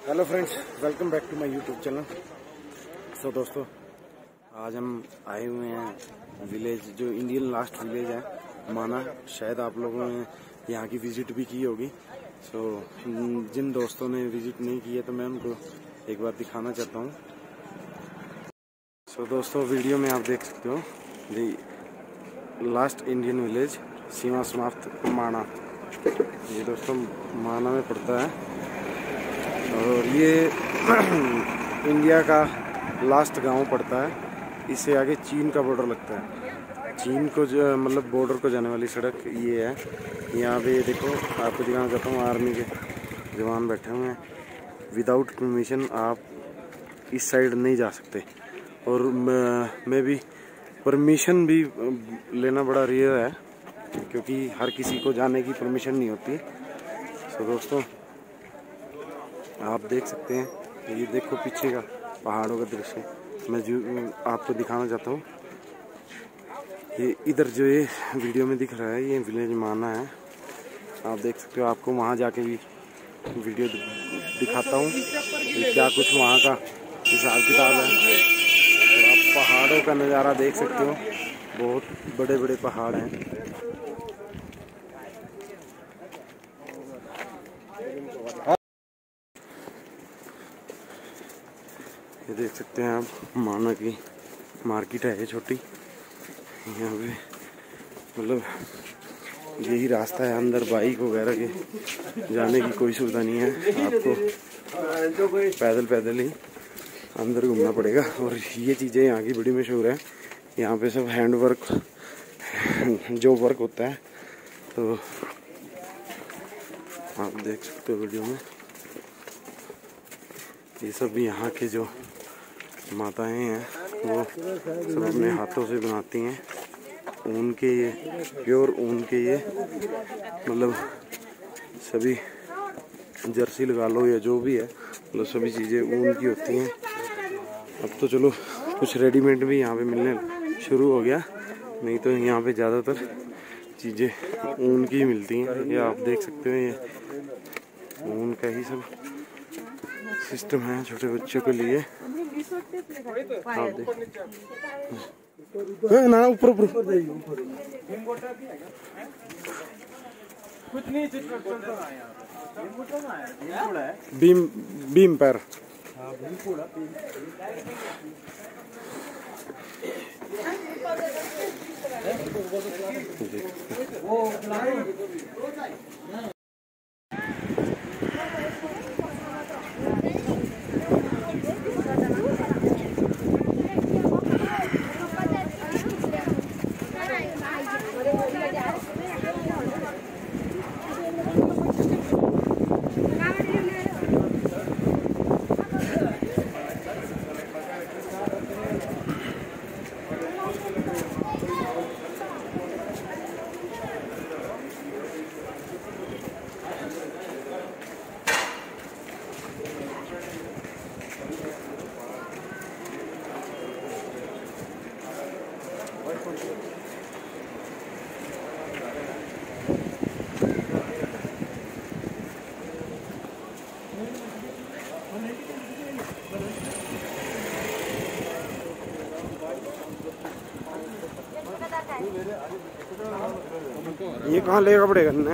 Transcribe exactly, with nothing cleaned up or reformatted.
Hello friends, welcome back to my YouTube channel. So दोस्तों, आज हम आए हुए हैं विलेज, जो इंडियन लास्ट विलेज है माना। शायद आप लोगों ने यहाँ की विजिट भी की होगी। सो so, जिन दोस्तों ने विजिट नहीं की है तो मैं उनको एक बार दिखाना चाहता हूँ। सो so, दोस्तों, वीडियो में आप देख सकते हो दी लास्ट इंडियन विलेज सीमा समाप्त माना। ये दोस्तों माना में पड़ता है और ये इंडिया का लास्ट गांव पड़ता है। इससे आगे चीन का बॉर्डर लगता है। चीन को जो मतलब बॉर्डर को जाने वाली सड़क ये है। यहाँ पे देखो, आपको दिखाना चाहता हूँ, आर्मी के जवान बैठे हुए हैं। विदाउट परमिशन आप इस साइड नहीं जा सकते और मैं भी परमिशन भी लेना बड़ा रेयर है, क्योंकि हर किसी को जाने की परमिशन नहीं होती। तो दोस्तों, आप देख सकते हैं, ये देखो पीछे का पहाड़ों का दृश्य मैं जो आपको दिखाना चाहता हूँ। ये इधर जो ये वीडियो में दिख रहा है, ये विलेज माना है। आप देख सकते हो, आपको वहाँ जाके भी वीडियो दिखाता हूँ क्या कुछ वहाँ का हिसाब किताब है। तो आप पहाड़ों का नज़ारा देख सकते हो, बहुत बड़े बड़े पहाड़ हैं। ये देख सकते हैं आप, माना की मार्केट है ये छोटी। यहाँ पे मतलब यही रास्ता है, अंदर बाइक वगैरह के जाने की कोई सुविधा नहीं है। आपको पैदल पैदल ही अंदर घूमना पड़ेगा। और ये चीज़ें यहाँ की बड़ी मशहूर है। यहाँ पे सब हैंड वर्क, जो वर्क होता है। तो आप देख सकते हो वीडियो में, ये सब यहाँ के जो माताएं हैं वो सब अपने हाथों से बनाती हैं। ऊन के, ये प्योर ऊन के, ये मतलब सभी जर्सी लगा लो या जो भी है, मतलब सभी चीज़ें ऊन की होती हैं। अब तो चलो कुछ रेडीमेड भी यहाँ पे मिलने शुरू हो गया, नहीं तो यहाँ पे ज़्यादातर चीज़ें ऊन की मिलती हैं। ये आप देख सकते हो, ये ऊन का ही सब सिस्टम है छोटे बच्चों के लिए। आप देख ना, ऊपर ऊपर बीम बीम पैर ये कहाँ लेगा पड़ेगा ना।